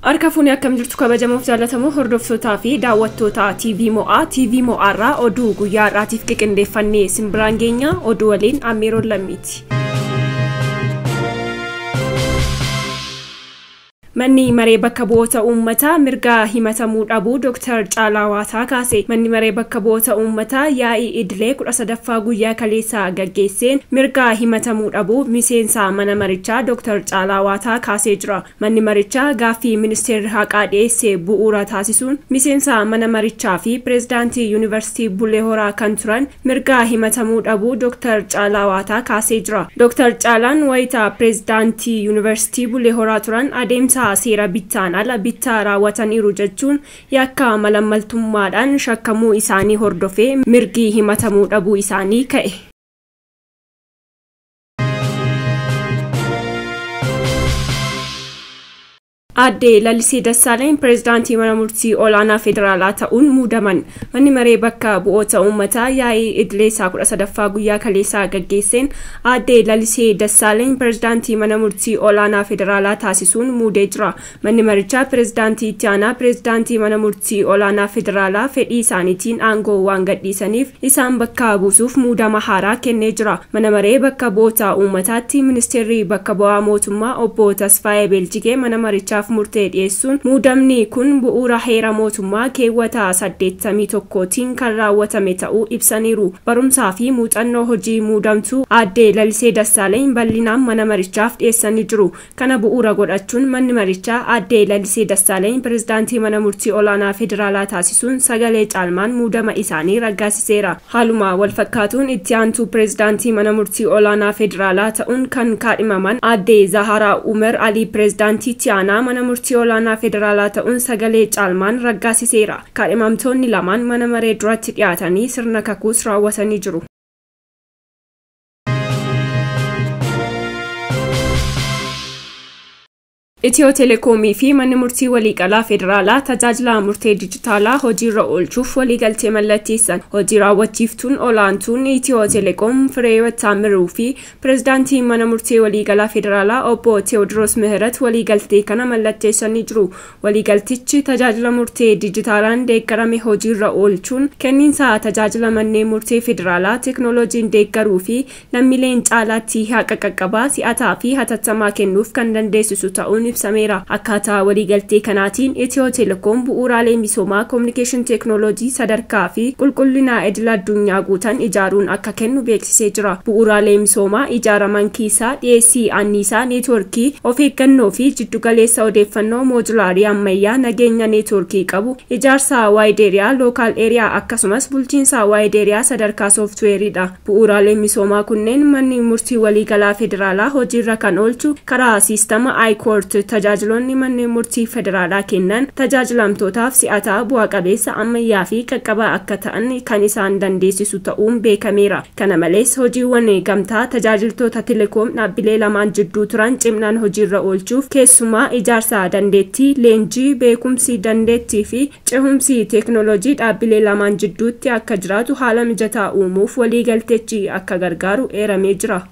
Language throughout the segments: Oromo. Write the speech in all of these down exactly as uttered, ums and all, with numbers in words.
Harka fuunee akkam jirtu kabajamuuf jaallatamu hordoftoota fi daawwattoota T V Mo'aa T V Mo'aarraa oduu guyyaa irraatiif qindeeffannee simbiraan geenya oduu waliin Amiroon Lammiiti. Manni maree bakka bu'oota uummataa mirga himatamuu dhabuu Dr. Caalaa Waataa kaase. Manni maree bakka bu'oota uummataa yaa'ii idilee kudha sadaffaa guyyaa kaleessaa gaggeesseen mirga himatamuu dhabuu miseensa mana marichaa Dr. Caalaa Waataa kaasee jira. Manni marichaa gaaffii ministeerri haqaa dhiyeesse bu'uura taasisuun miseensa mana marichaa fi pireezidaantii yuunivarsiitii Bulee Horaa kan turan mirga himatamuu dhabuu Dr. Caalaa Waataa kaasee jira. Dr. Caalaan wayita pireezidaantii yuunivarsiitii Bulee Horaa turan adeemsa seera bittaan ala bittaa raawwataniiru jechuun yakka malaammaltummaadhaan shakkamuu isaanii hordofee mirgi himatamuu dhabuu isaanii ka'e. Adde Lalisee Dassaaleny pireezidaantii mana murtii olaanaa federaalaa ta'uun muudaman. Manni maree bakka bu'oota uummataa yaa'ii idilee kudha sadaffaa guyyaa kaleessaa gaggeesseen Adde Lalisee Dassaaleny pireezidaantii mana murtii olaanaa federaalaa taasisuun muudee jira. Manni marichaa pireezidaantii itti aanaa pireezidaantii mana murtii olaanaa federaalaa fedhii isaaniitiin aangoo waan gadhiisaniif isaan bakka buusuuf muudama haaraa kennee jira. Mana maree bakka bu'oota uummataatti ministeerri bakka bu'aa mootummaa obbo Tasfaayee Beeljigee mana marichaaf murtee dhiyeessuun muudamni kun bu'uura heera mootummaa keewwata saddeettamii tokkootiin kan raawwatame ta'uu ibsaniiru. Barumsaa fi muuxannoo hojii muudamtuu Adde Lalisee Dassaaleny bal'inaan mana marichaaf dhiyeessanii jiru. Kana bu'uura godhachuun manni marichaa Adde Lalisee Dassaaleny pireezidaantii mana murtii olaanaa federaalaa taasisuun sagalee caalmaan muudama isaanii raggaasiseera. Haaluma wal fakkaatuun itti aantuu pireezidaantii mana murtii olaanaa federaalaa ta'uun kan kaadhimaman Adde Zaharaa Umar Ali pireezidaantii itti aanaa mana murtii olaanaa federaalaa ta'uun sagalee caalmaan raggaasiseera. Kaadhimamtoonni lamaan mana maree duratti dhiyaatanii sirna kakuus raawwatanii jiru. Itiyoo Telekoomii fi manni murtii waliigalaa federaalaa tajaajila murtee dijitaalaa hojiirra oolchuuf waliigaltee mallatteessan. Hojii raawwachiiftuun olaantuun Itiyoo Telekoom Fireewoot Taamiruu fi pireezidaantiin mana murtii waliigalaa federaalaa obbo Teewodiroos Mihirat waliigaltee kana mallatteessanii jiru. Waliigaltichi tajaajila murtee dijitaalaan deeggarame hojiirra oolchuun kenniinsa tajaajila manneen murtee federaalaa teeknooloojiin deeggaruu fi lammiileen caalaatti haqa qaqqabaa si'ataa fi hatattamaa kennuuf kan dandeessisu ta'uun ibsameera. Akkaataa waliigaltee kanaatiin Itiyoo Telekoom bu'uuraalee misoomaa kominikeeshin teeknooloojii sadarkaa fi qulqullina idil addunyaa guutan ijaaruun akka kennu beeksisee jira. Bu'uuraalee misoomaa ijaaraman keessaa dhiyeessii anniisaa neetwoorkii, of eeggannoo fi jiddugaleessa odeeffannoo moodulaarii ammayyaa nageenya neetwoorkii qabu, ijaarsa waayideeriyaa lookaal eeriyaa akkasumas bulchiinsa waayideeriyaa sadarkaa sooftuweeriidha. Bu'uuraalee misoomaa kunneen manni murtii waliigalaa federaalaa hojiirra kan oolchu karaa siistama iCourt tajaajiloonni manneen murtii federaalaa kennan tajaajilamtootaaf si'ataa bu'a qabeessa ammayyaa fi qaqqabaa akka ta'an kan isaan dandeessisu ta'uun beekameera. Kana malees hojiiwwan gamtaa tajaajiltoota telekoom dhaabbilee lamaan jidduu turan cimnaan hojiirra oolchuuf keessumaa ijaarsa dandeettii, leenjii, beekumsi dandeettii fi cehumsi teeknooloojii dhaabbilee lamaan jidduutti akka jiraatu haala mijataa uumuuf waliigaltechi akka gargaaru eeramee jira.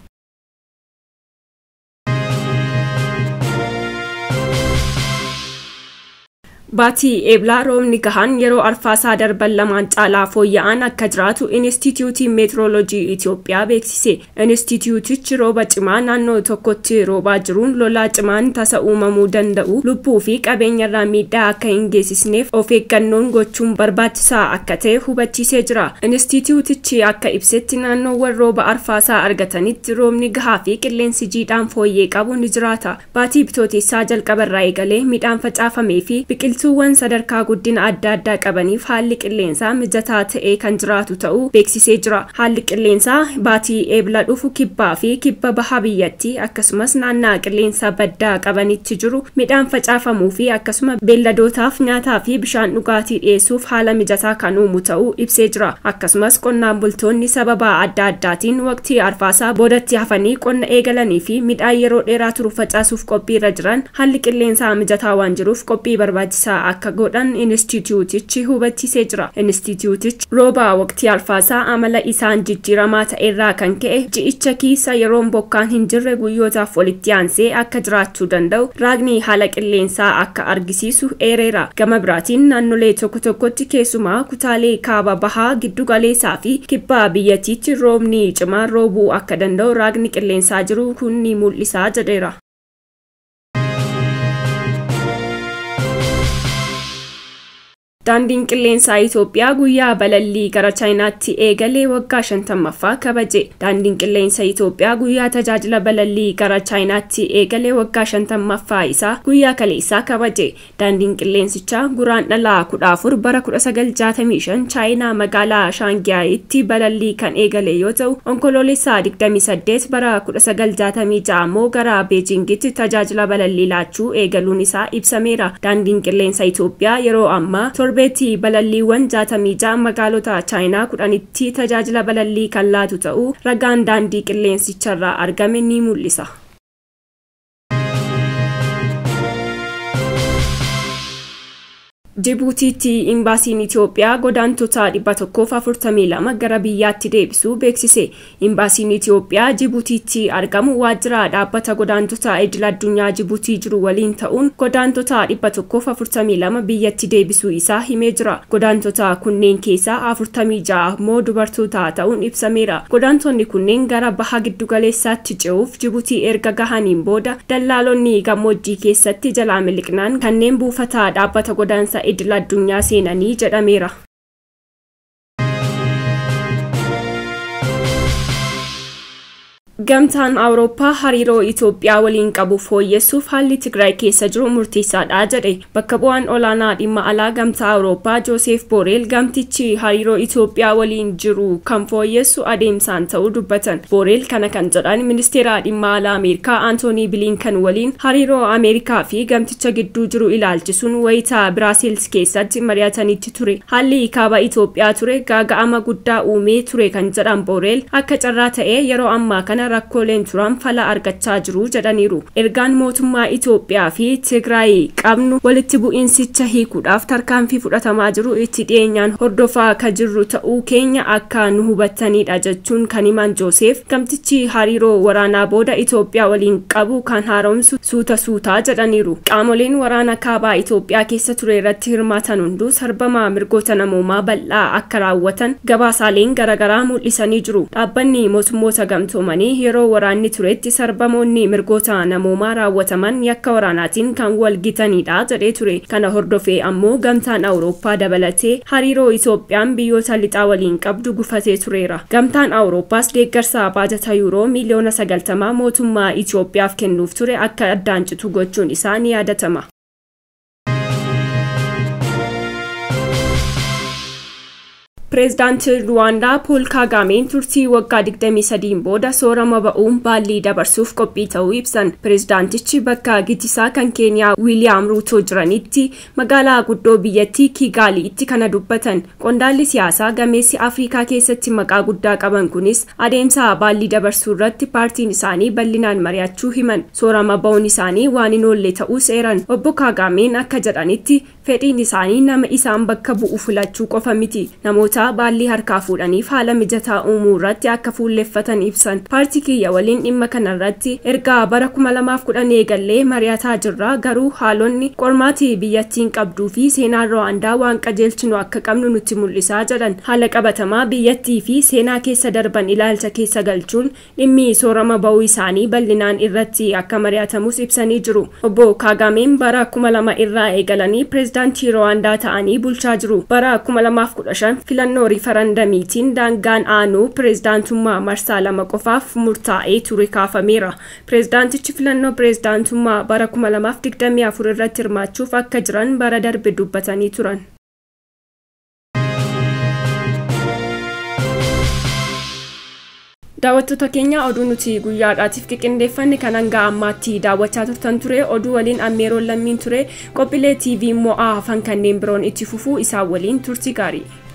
Baatii eeblaa roobni gahaan yeroo arfaasaa darban lamaan caalaa fooyya'aan akka jiraatu Inistituutiin Meetirooloojii Itoophiyaa beeksise. Inistituutichi rooba cimaa naannoo tokkotti roobaa jiruun lolaa cimaan tasa uumamuu danda'u lubbuu fi qabeenyarraa miidhaa akka hin geessisneef of eeggannoon gochuun barbaachisaa akka ta'e hubachiisee jira. Inistituutichi akka ibsetti naannoowwan rooba arfaasaa argatanitti roobni gahaa fi qilleensi jiidhaan fooyyee qabu ni jiraata. Baatii bitootessaa jalqabarraa eegalee midhaan facaafamee fi biqiltuu Biqiltuuwwan sadarkaa guddina adda addaa qabaniif haalli qilleensaa mijataa ta'ee kan jiraatu ta'uu beeksisee jira. Haalli qilleensaa baatii eebla dhufu kibbaa fi kibba baha biyyattii akkasumas naannaa qilleensa baddaa qabanitti jiru midhaan facaafamuu fi akkasuma beelladootaaf nyaataa fi bishaan dhugaatii dhiyeessuuf haala mijataa kan uumu ta'uu ibsee jira. Akkasumas qonnaan bultoonni sababa adda addaatiin waqtii arfaasaa boodatti hafanii qonna eegalanii fi midhaan yeroo dheeraa turu facaasuuf qophiirra jiran haalli qilleensaa mijataa waan jiruuf qophii barbaachisaa qilleensaa akka godhan instituutichi hubachiisee jira. Instituutichi rooba waqtii alfaasaa amala isaan jijjiiramaa ta'erraa kan ka'e ji'icha keessa yeroon bokkaan hin jirre guyyootaaf walitti aansee akka jiraachuu danda'u raagni haala qilleensaa akka argisiisu eereera. Gama biraatiin naannolee tokko tokkotti keessumaa kutaalee kaaba bahaa giddu galeessaa fi kibbaa biyyattiitti roobni cimaan roobuu akka danda'u raagni qilleensaa jiru kun ni mul'isa jedheera. Daandiin qilleensaa Itoophiyaa guyyaa balallii gara Chaayinaatti eegalee waggaa shantammaffaa kabaje. Daandiin qilleensaa Itoophiyaa guyyaa tajaajila balallii gara Chaayinaatti eegalee waggaa shantammaffaa isaa guyyaa kaleessaa kabaje. Daandiin qilleensichaa guraandhala kudha afur bara kudha sagal jaatamii shan Chaayinaa magaalaa Shaangiyaayitti balallii kan eegale yoo ta'u, onkoloolessa digdamii saddeet bara kudha sagal jaatamii ja'a immoo gara Beejingitti tajaajila balallii laachuu eegaluun isaa ibsameera. Daandiin qilleensaa Itoophiyaa yeroo ammaa beeti balalliiwwan jaatamii ja'a magaalota Chaayinaa kudhanitti tajaajila balallii kan laatu ta'uu ragaan daandii qilleensicharraa argame ni mul'isa. Djibouti imbaasiin Itoophiyaa godaantota dhibba tokkoof afurtamii lama gara biyyaatti deebisuu beeksise. Imbaasiin Itoophiyaa Djiboutiitti argamu waajjira dhaabbata godaantota idil addunyaa Djibouti jiru waliin ta'uun godaantota dhibba tokkoof afurtamii lama biyyatti deebisuu isaa himee jira. Godaantota kunneen keessaa afurtamii ja'a immoo dubartoota ta'uun ibsameera. Godaantonni kunneen gara baha giddu galeessaatti ce'uuf Djibouti erga gahaniin booda dallaalonni gammoojjii keessatti jalaa miliqnaan kanneen buufata dhaabbata godaansa idil addunyaa seenanii jedhameera. Gamtaan Awurooppaa hariiroo Itoophiyaa waliin qabu fooyyessuuf haalli Tigraay keessa jiru murteessaadha jedhe. Bakka bu'aan olaanaa dhimma alaa Gamtaa Awurooppaa Joosef Boreel gamtichi hariiroo Itoophiyaa waliin jiru kan fooyyessu adeemsaan ta'uu dubbatan. Boreel kana kan jedhan ministeera dhimma alaa Ameerikaa Antoonii Bilinkan waliin hariiroo Ameerikaa fi gamticha gidduu jiru ilaalchisuun wayitaa Biraasiils keessatti mari'atanitti ture. Haalli kaaba Itoophiyaa ture gaaga'ama guddaa uumee ture kan jedhan Boreel akka carraa ta'ee yeroo ammaa kana rakkooleen turan fala argachaa jiru jedhaniiru. Ergaan mootummaa Itoophiyaa fi Tigraay qabnu walitti bu'iinsicha hiikuudhaaf tarkaanfii fudhatamaa jiru itti dhiyeenyaan hordofaa akka jirru ta'uu keenya akka nu hubattanidha jechuun kan himan Joosef gamtichi hariiroo waraanaa booda Itoophiyaa waliin qabu kan haaromsu suuta suutaa jedhaniiru. Qaamoleen waraana kaabaa Itoophiyaa keessa ture irratti hirmaatan hunduu sarbama mirgoota namoomaa bal'aa akka raawwatan gabaasaaleen garaagaraa mul'isanii jiru. Dhaabbanni mootummoota gamtoomanii yeroo waraanni turetti sarbamoonni mirgoota namoomaa raawwataman yakka waraanaatiin kan walgitanidha jedhee ture. Kana hordofee ammoo gamtaan Awurooppaa dabalatee hariiroo Itoophiyaan biyyoota lixaa waliin qabdu gufatee tureera. Gamtaan Awurooppaas deeggarsa baajata yuuroo miliyoona sagaltamaa mootummaa Itoophiyaaf kennuuf ture akka addaan citu gochuun isaa ni yaadatama. Pireezidaantiin Ruwaandaa Pool Kaagameen turtii waggaa digdamii sadiin booda soorama ba'uun baallii dabarsuuf qophii ta'uu ibsan. Pireezidaantichi bakka gitisaa kan Keeniyaa Wiiliyaam Ruutoo jiranitti magaalaa guddoo biyyattii Kigaaliitti kana dubbatan. Qondaalli siyaasaa gameessi Afrikaa keessatti maqaa guddaa qaban kunis adeemsa baallii dabarsuu irratti paartiin isaanii bal'inaan mari'achuu himan. Soorama ba'uun isaanii waan hin oolle ta'uu seeran. Obbo Kaagameen akka jedhanitti fedhiin isaanii nama isaan bakka bu'u filachuu qofa miti. Namoota baallii harkaa fuudhaniif haala mijataa uumuu irratti akka fuulleffatan ibsan. Paartii kiyya waliin dhimma kana irratti ergaa bara kuma lamaaf kudhan eegallee mari'ataa jirra. Garuu haalonni qormaatii biyyattiin qabduu fi seenaan Ruwaandaa waan qajeelchinu akka qabnu nutti mul'isaa jedhan. Haala qabatamaa biyyattii fi seenaa keessa darban ilaalcha keessa galchuun dhimmi soorama ba'uu isaanii bal'inaan irratti akka mari'atamus ibsanii jiru. Obbo Kaagameen bara kuma lama irraa eegalanii pireezidaantii Ruwaandaa ta'anii bulchaa jiru. Bara kuma lamaaf kudha shan filannoo riifarandamiitiin daangaan aanuu pireezidaantummaa marsaa lama qofaaf murtaa'ee ture kaafameera. Pireezidaantichi filannoo pireezidaantummaa bara kuma lamaaf digdamii afur irratti hirmaachuuf akka jiran bara darbe dubbatanii turan. Daawwattoota keenya oduu nuti guyyaadhaatiif qindeeffanne kan hanga ammaatti daawwachaa turtan ture. Oduu waliin Ammeeroon Lammiin ture. Qophiilee T V immoo hafan kanneen biroon itti fufuu isaan waliin turtii gaarii.